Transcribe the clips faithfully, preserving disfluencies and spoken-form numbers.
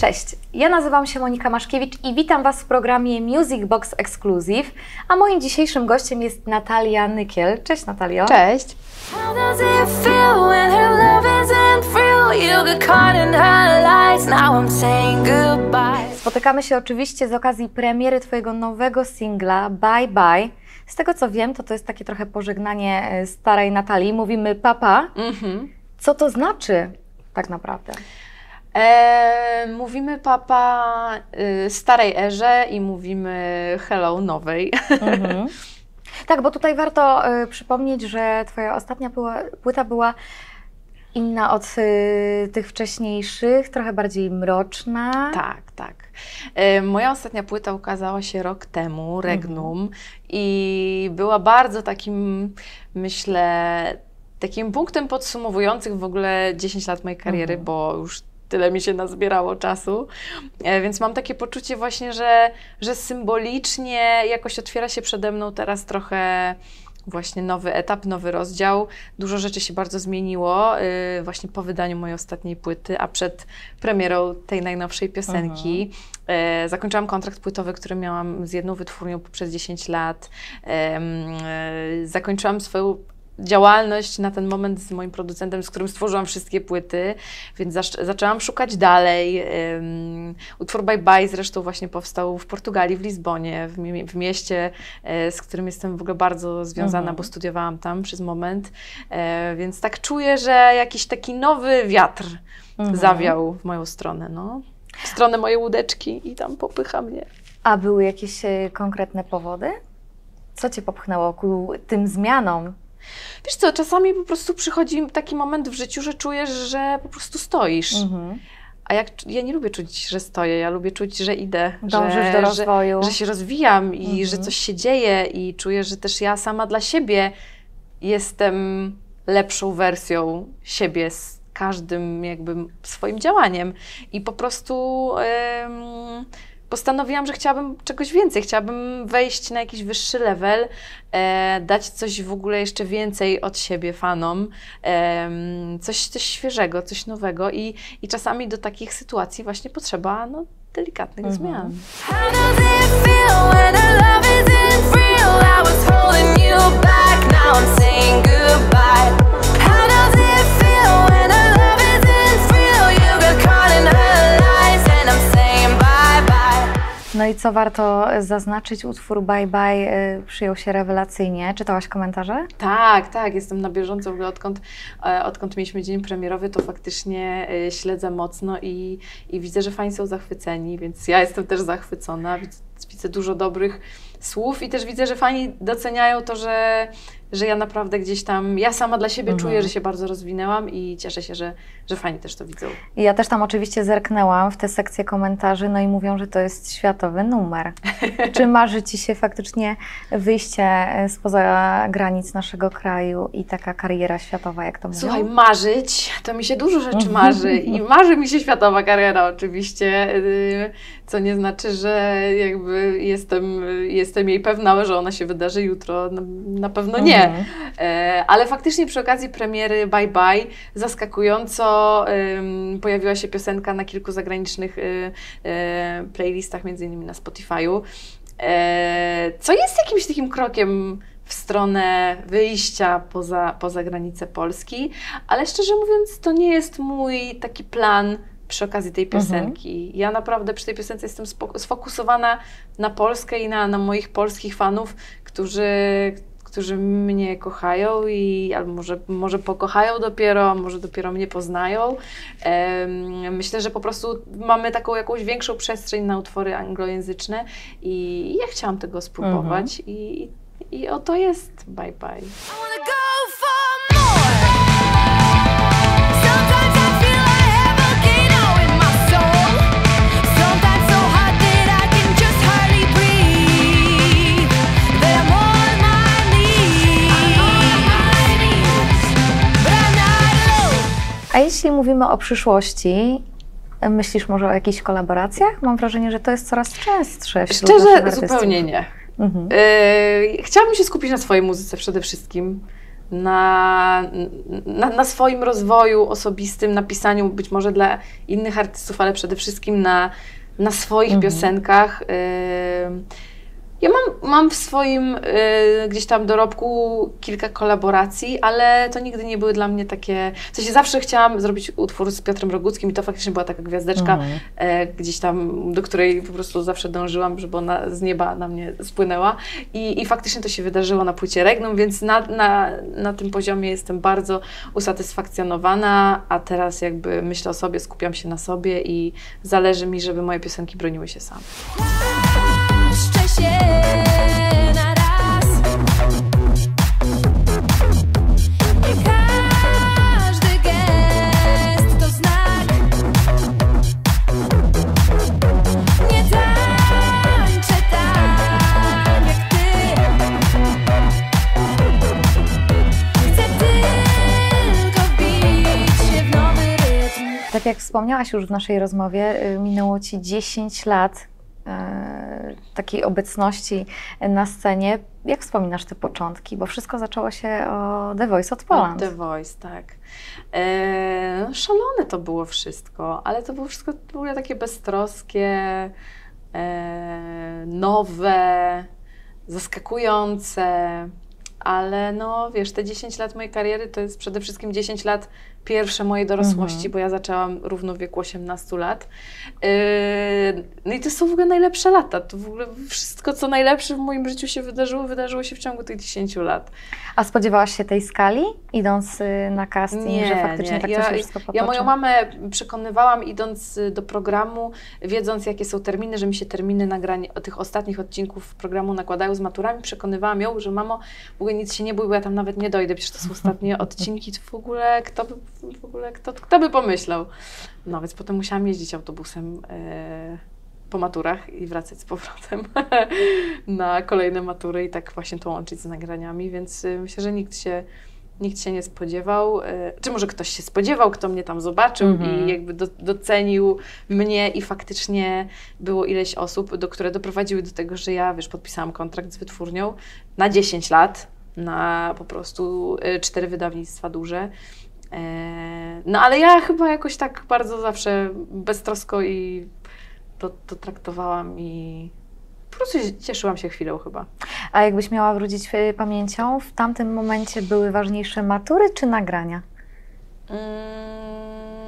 Cześć, ja nazywam się Monika Maszkiewicz i witam Was w programie Music Box Exclusive, a moim dzisiejszym gościem jest Natalia Nykiel. Cześć Natalio. Cześć. Spotykamy się oczywiście z okazji premiery Twojego nowego singla Bye Bye. Z tego co wiem, to to jest takie trochę pożegnanie starej Natalii. Mówimy papa. Mm-hmm. Co to znaczy tak naprawdę? E, mówimy papa y, starej erze i mówimy hello nowej. Mhm. Tak, bo tutaj warto y, przypomnieć, że Twoja ostatnia była, płyta była inna od y, tych wcześniejszych, trochę bardziej mroczna. Tak, tak. E, moja ostatnia płyta ukazała się rok temu, Regnum, mhm. i była bardzo takim, myślę, takim punktem podsumowującym w ogóle dziesięć lat mojej kariery, mhm. bo już tyle mi się nazbierało czasu, e, więc mam takie poczucie właśnie, że, że symbolicznie jakoś otwiera się przede mną teraz trochę właśnie nowy etap, nowy rozdział. Dużo rzeczy się bardzo zmieniło y, właśnie po wydaniu mojej ostatniej płyty, a przed premierą tej najnowszej piosenki. E, zakończyłam kontrakt płytowy, który miałam z jedną wytwórnią przez dziesięć lat. E, e, zakończyłam swoją działalność na ten moment z moim producentem, z którym stworzyłam wszystkie płyty, więc zac zaczęłam szukać dalej. Um, utwór Bye Bye zresztą właśnie powstał w Portugalii, w Lizbonie, w, mi w mieście, e, z którym jestem w ogóle bardzo związana, mhm. bo studiowałam tam przez moment, e, więc tak czuję, że jakiś taki nowy wiatr mhm. zawiał w moją stronę, no. W stronę mojej łódeczki i tam popycha mnie. A były jakieś e, konkretne powody? Co Cię popchnęło ku tym zmianom? Wiesz co, czasami po prostu przychodzi taki moment w życiu, że czujesz, że po prostu stoisz. Mhm. A jak, ja nie lubię czuć, że stoję, ja lubię czuć, że idę. Dążysz że, do rozwoju. Że, że się rozwijam i mhm. że coś się dzieje i czuję, że też ja sama dla siebie jestem lepszą wersją siebie z każdym jakby swoim działaniem. I po prostu ym, postanowiłam, że chciałabym czegoś więcej, chciałabym wejść na jakiś wyższy level, e, dać coś w ogóle jeszcze więcej od siebie fanom, e, coś, coś świeżego, coś nowego i, i czasami do takich sytuacji właśnie potrzeba no, delikatnych mhm. zmian. No i co warto zaznaczyć, utwór Bye Bye y, przyjął się rewelacyjnie. Czytałaś komentarze? Tak, tak, jestem na bieżąco w ogóle odkąd, e, odkąd mieliśmy dzień premierowy, to faktycznie e, śledzę mocno i, i widzę, że fani są zachwyceni, więc ja jestem też zachwycona, widzę, widzę dużo dobrych słów i też widzę, że fani doceniają to, że, że ja naprawdę gdzieś tam, ja sama dla siebie mhm. czuję, że się bardzo rozwinęłam i cieszę się, że, że fani też to widzą. I ja też tam oczywiście zerknęłam w tę sekcję komentarzy, no i mówią, że to jest światowy numer. Czy marzy Ci się faktycznie wyjście spoza granic naszego kraju i taka kariera światowa, jak to mówią? Słuchaj, marzyć, to mi się dużo rzeczy marzy i marzy mi się światowa kariera oczywiście, co nie znaczy, że jakby jestem, jestem jej pewna, że ona się wydarzy jutro, na, na pewno nie. Mhm. E, ale faktycznie przy okazji premiery Bye Bye zaskakująco um, pojawiła się piosenka na kilku zagranicznych y, y, playlistach, między innymi na Spotify'u, e, co jest jakimś takim krokiem w stronę wyjścia poza, poza granice Polski, ale szczerze mówiąc to nie jest mój taki plan przy okazji tej piosenki. Mhm. Ja naprawdę przy tej piosence jestem sfokusowana na Polskę i na, na moich polskich fanów, którzy, którzy mnie kochają i albo może, może pokochają dopiero, a może dopiero mnie poznają. Um, myślę, że po prostu mamy taką jakąś większą przestrzeń na utwory anglojęzyczne i ja chciałam tego spróbować mhm. i, i oto jest Bye Bye. A jeśli mówimy o przyszłości, myślisz może o jakichś kolaboracjach? Mam wrażenie, że to jest coraz częstsze wśród Szczerze, zupełnie nie. Mhm. Yy, chciałabym się skupić na swojej muzyce przede wszystkim. na, na, na swoim rozwoju osobistym, na pisaniu być może dla innych artystów, ale przede wszystkim na, na swoich mhm. piosenkach. Ja mam, mam w swoim y, gdzieś tam dorobku kilka kolaboracji, ale to nigdy nie były dla mnie takie... W sensie zawsze chciałam zrobić utwór z Piotrem Roguckim i to faktycznie była taka gwiazdeczka mhm. e, gdzieś tam, do której po prostu zawsze dążyłam, żeby ona z nieba na mnie spłynęła. I, i faktycznie to się wydarzyło na płycie Regnum, więc na, na, na tym poziomie jestem bardzo usatysfakcjonowana, a teraz jakby myślę o sobie, skupiam się na sobie i zależy mi, żeby moje piosenki broniły się same. Się na raz. Nie każdy gest to znak. Nie tańczę tak jak ty. Chcę tylko wbić się w nowy rytm. Tak jak wspomniałaś już w naszej rozmowie, minęło Ci dziesięć lat takiej obecności na scenie. Jak wspominasz te początki? Bo wszystko zaczęło się o The Voice od Poland. The Voice, tak. E, szalone to było wszystko, ale to było wszystko w ogóle takie beztroskie, e, nowe, zaskakujące, ale no wiesz, te dziesięć lat mojej kariery to jest przede wszystkim dziesięć lat pierwsze mojej dorosłości, mhm. bo ja zaczęłam równo w wieku osiemnastu lat. Yy, no i to są w ogóle najlepsze lata. To w ogóle wszystko, co najlepsze w moim życiu się wydarzyło, wydarzyło się w ciągu tych dziesięciu lat. A spodziewałaś się tej skali, idąc na casting, nie, że faktycznie nie. tak ja, to się wszystko potoczy? Ja moją mamę przekonywałam, idąc do programu, wiedząc, jakie są terminy, że mi się terminy nagrań tych ostatnich odcinków programu nakładają z maturami. Przekonywałam ją, że mamo, w ogóle nic się nie bój, bo ja tam nawet nie dojdę, przecież to są ostatnie odcinki, to w ogóle kto by, w ogóle kto, kto by pomyślał. No więc potem musiałam jeździć autobusem e, po maturach i wracać z powrotem na kolejne matury i tak właśnie to łączyć z nagraniami, więc y, myślę, że nikt się, nikt się nie spodziewał, y, czy może ktoś się spodziewał, kto mnie tam zobaczył mm-hmm. i jakby do, docenił mnie i faktycznie było ileś osób, do, które doprowadziły do tego, że ja, wiesz, podpisałam kontrakt z wytwórnią na dziesięć lat, na po prostu y, cztery wydawnictwa duże. No ale ja chyba jakoś tak bardzo zawsze beztrosko i to, to traktowałam i po prostu cieszyłam się chwilą chyba. A jakbyś miała wrócić pamięcią, w tamtym momencie były ważniejsze matury czy nagrania? Hmm.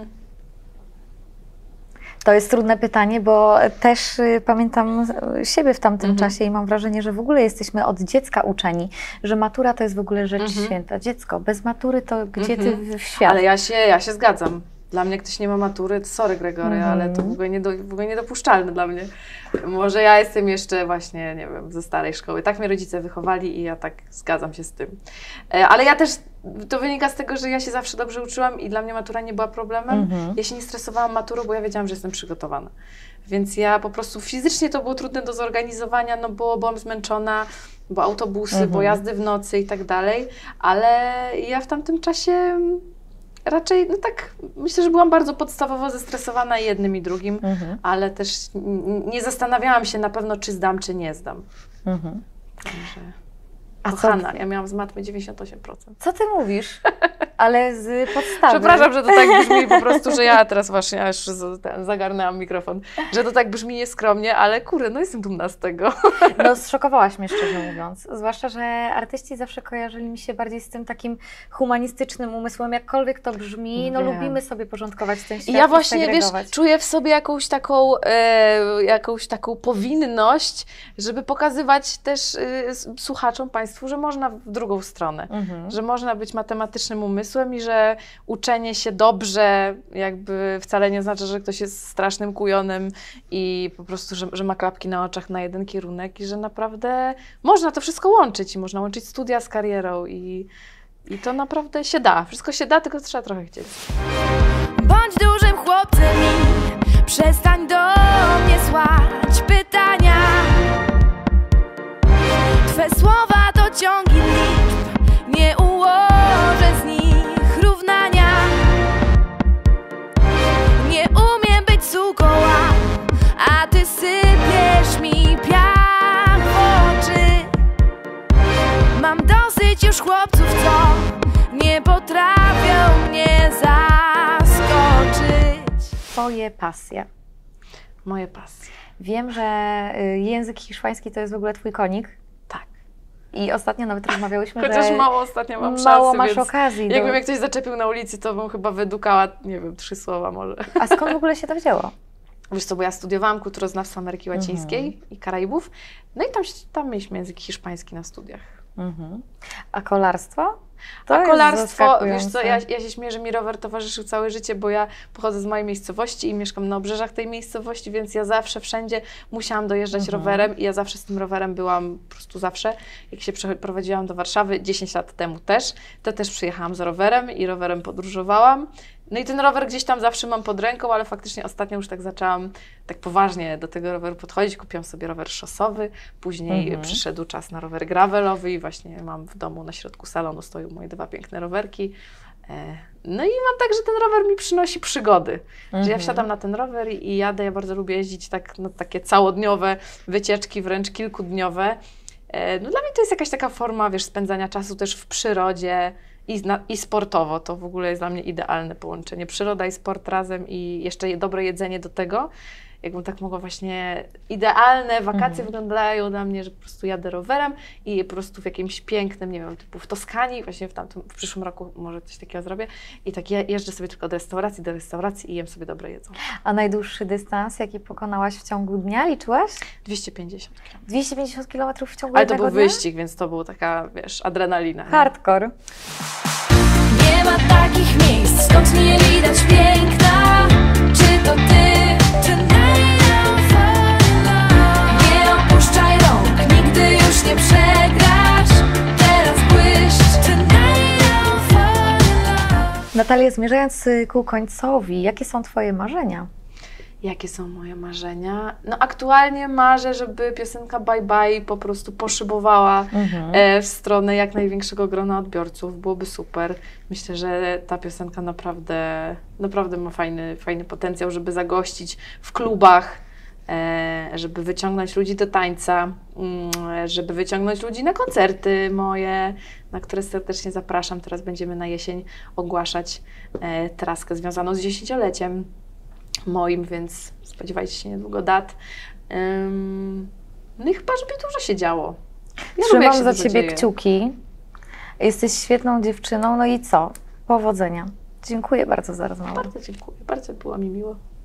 To jest trudne pytanie, bo też y, pamiętam siebie w tamtym mhm. czasie i mam wrażenie, że w ogóle jesteśmy od dziecka uczeni, że matura to jest w ogóle rzecz mhm. święta. Dziecko, bez matury to gdzie mhm. ty w świat? Ale ja się, ja się zgadzam. Dla mnie, jak ktoś nie ma matury, to sorry Gregory, mm. ale to w ogóle, nie do, w ogóle niedopuszczalne dla mnie. Może ja jestem jeszcze właśnie, nie wiem, ze starej szkoły. Tak mnie rodzice wychowali i ja tak zgadzam się z tym. E, ale ja też, to wynika z tego, że ja się zawsze dobrze uczyłam i dla mnie matura nie była problemem. Mm-hmm. Ja się nie stresowałam maturą, bo ja wiedziałam, że jestem przygotowana. Więc ja po prostu fizycznie to było trudne do zorganizowania, no bo byłam zmęczona, bo autobusy, mm-hmm. bo jazdy w nocy i tak dalej, ale ja w tamtym czasie... Raczej, no tak, myślę, że byłam bardzo podstawowo zestresowana jednym i drugim, mhm. ale też nie zastanawiałam się na pewno, czy zdam, czy nie zdam. Mhm. Także, a kochana, co? Ja miałam z matmy dziewięćdziesiąt osiem procent. Co ty mówisz? Ale z podstawy. Przepraszam, że to tak brzmi po prostu, że ja teraz właśnie ja już zagarnęłam mikrofon, że to tak brzmi nieskromnie, ale kurde, no jestem dumna z tego. No zszokowałaś mnie, szczerze mówiąc. Zwłaszcza, że artyści zawsze kojarzyli mi się bardziej z tym takim humanistycznym umysłem, jakkolwiek to brzmi, no, no lubimy sobie porządkować ten świat. I ja właśnie, wiesz, czuję w sobie jakąś taką, e, jakąś taką powinność, żeby pokazywać też e, słuchaczom, Państwu, że można w drugą stronę, mhm. że można być matematycznym umysłem, i że uczenie się dobrze jakby wcale nie znaczy, że ktoś jest strasznym kujonem i po prostu, że, że ma klapki na oczach na jeden kierunek i że naprawdę można to wszystko łączyć i można łączyć studia z karierą i, i to naprawdę się da. Wszystko się da, tylko trzeba trochę chcieć. Bądź dużym chłopcem i przestań do mnie słać pytania. Twe słowa to ciągi liczb, nie ułożę z nich równania. Nie umiem być sukoła, a ty sypiesz mi piach w oczy. Mam dosyć już chłopców, co nie potrafią mnie zaskoczyć. Twoje pasje. Moje pasje. Wiem, że y, język hiszpański to jest w ogóle twój konik. Tak. I ostatnio nawet rozmawiałyśmy, Chociaż że mało ostatnio mam mało szansy, masz więc okazji. jakby do... mnie ktoś zaczepił na ulicy, to bym chyba wydukała, nie wiem, trzy słowa może. A skąd w ogóle się to wzięło? Wiesz co, bo ja studiowałam kulturoznawstwo Ameryki Łacińskiej Mhm. i Karaibów, no i tam, tam mieliśmy język hiszpański na studiach. Mhm. A kolarstwo? To A jest kolarstwo, wiesz co, zaskakujące. ja, ja się śmieję, że mi rower towarzyszył całe życie, bo ja pochodzę z małej miejscowości i mieszkam na obrzeżach tej miejscowości, więc ja zawsze, wszędzie musiałam dojeżdżać Mhm. rowerem i ja zawsze z tym rowerem byłam po prostu zawsze. Jak się przeprowadziłam do Warszawy dziesięć lat temu też, to też przyjechałam z rowerem i rowerem podróżowałam. No i ten rower gdzieś tam zawsze mam pod ręką, ale faktycznie ostatnio już tak zaczęłam tak poważnie do tego roweru podchodzić. Kupiłam sobie rower szosowy, później Mhm. przyszedł czas na rower gravelowy i właśnie mam w domu na środku salonu stoją moje dwa piękne rowerki. E, No i mam tak, że ten rower mi przynosi przygody. Że ja Mhm. wsiadam na ten rower i, i jadę. Ja bardzo lubię jeździć tak na takie całodniowe wycieczki, wręcz kilkudniowe. E, No dla mnie to jest jakaś taka forma, wiesz, spędzania czasu też w przyrodzie. I, na, I sportowo, to w ogóle jest dla mnie idealne połączenie. Przyroda i sport razem i jeszcze je, dobre jedzenie do tego. Jakbym tak mogła właśnie, idealne wakacje Mhm. wyglądają dla mnie, że po prostu jadę rowerem i po prostu w jakimś pięknym, nie wiem, typu w Toskanii, właśnie w tamtym, w przyszłym roku może coś takiego zrobię i tak je, jeżdżę sobie tylko od restauracji do restauracji i jem sobie dobre jedzonko. A najdłuższy dystans, jaki pokonałaś w ciągu dnia, liczyłaś? dwieście pięćdziesiąt kilometrów. dwieście pięćdziesiąt kilometrów w ciągu Ale to jednego był dnia? wyścig, więc to była taka, wiesz, adrenalina. nie? Hardcore. Nie ma takich miejsc, skąd nie widać piękna. Czy to ty, czy Nail Fall in Love? Nie opuszczaj rąk, nigdy już nie przegrasz. Teraz błyszcz, czy Nail Fall in Love? Natalia, zmierzając y, ku końcowi, jakie są Twoje marzenia? Jakie są moje marzenia? No aktualnie marzę, żeby piosenka Bye Bye po prostu poszybowała Mhm. e, w stronę jak największego grona odbiorców. Byłoby super. Myślę, że ta piosenka naprawdę, naprawdę ma fajny, fajny potencjał, żeby zagościć w klubach, e, żeby wyciągnąć ludzi do tańca, mm, żeby wyciągnąć ludzi na koncerty moje, na które serdecznie zapraszam. Teraz będziemy na jesień ogłaszać e, traskę związaną z dziesięcioleciem moim, więc spodziewajcie się niedługo dat. Ym, no i chyba, żeby dużo się działo. Ja lubię, jak Trzymam się za dużo Ciebie dzieje. kciuki. Jesteś świetną dziewczyną, no i co? Powodzenia. Dziękuję bardzo za rozmowę. Bardzo dziękuję, bardzo było mi miło.